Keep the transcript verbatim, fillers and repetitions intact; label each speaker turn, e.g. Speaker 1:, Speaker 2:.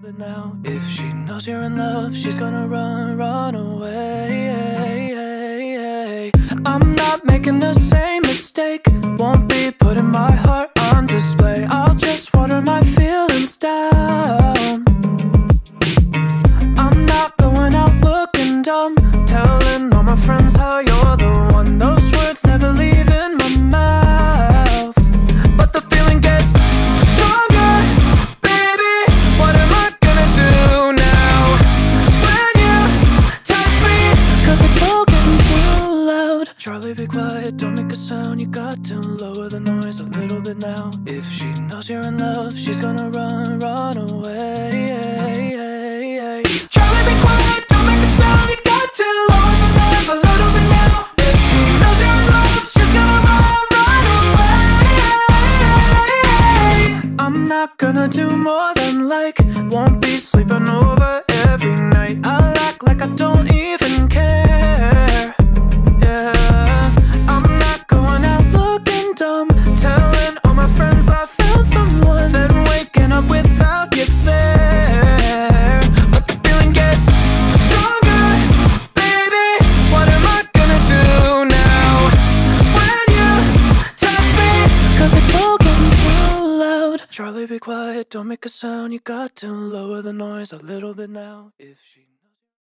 Speaker 1: bit now. If she knows you're in love, she's gonna run, run away. I'm not making the same mistake. Won't be putting my heart on display. I'll just water my feelings down. I'm not going out looking dumb, telling all my friends how you're the one. Those words never leave in my mouth, but the feeling gets stronger. Baby, what am I gonna do now when you touch me? Cause it's all getting too loud. Charlie, be quiet, don't make a sound. You got to lower the noise a little bit now. If she knows you're in love, she's gonna run, run away. Charlie, be quiet, don't make a sound. You got to lower the noise a little bit now. If she knows you're in love, she's gonna run, run away. I'm not gonna do more than like, won't be sleeping over every night. I'll act like I don't even care. Yeah, I'm not going out looking dumb, telling all my friends I found someone, then waking up without you there. But the feeling gets stronger. Baby, what am I gonna do now when you touch me? Cause it's all getting too loud. Charlie, be quiet, don't make a sound. You got to lower the noise a little bit now. If she